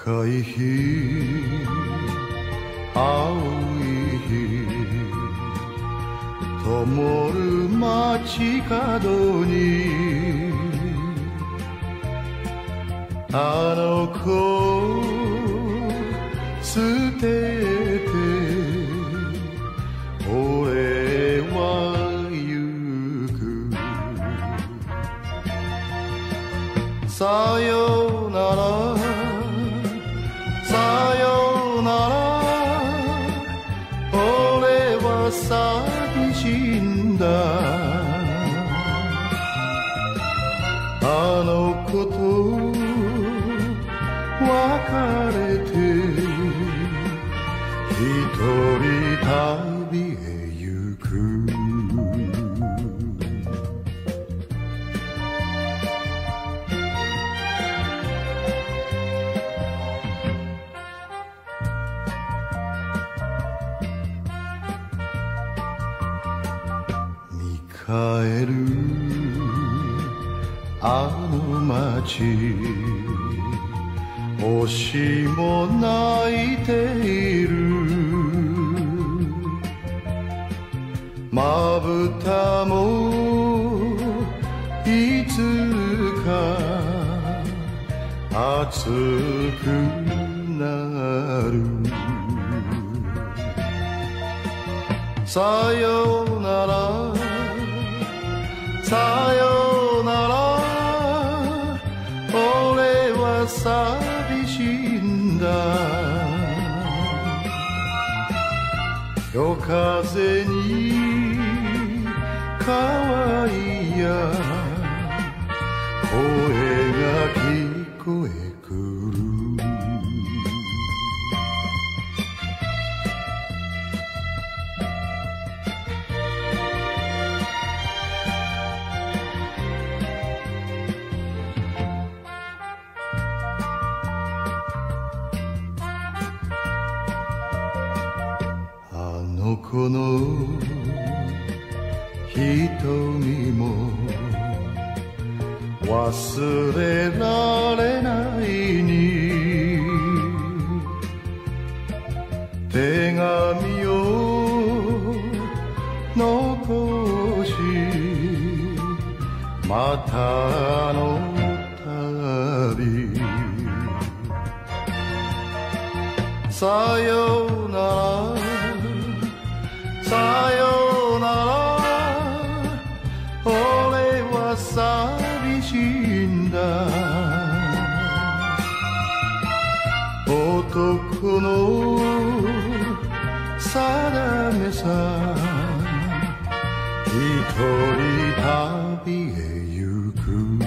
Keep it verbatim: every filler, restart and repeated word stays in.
赤い日青い日灯る街角にあの子捨てて俺は行くさよならさよなら俺は寂しいんだあの子と別れて一人旅へ行く見返るあの街星も泣いているまぶたもいつか熱くなるさよならさよなら俺は寂しいんだ夜風に乾いや声が聞こえくるあの子の瞳も忘れられないに手紙を残しまたあの旅さよならさよなら俺は寂しいんだ男の定めさ一人旅へ行く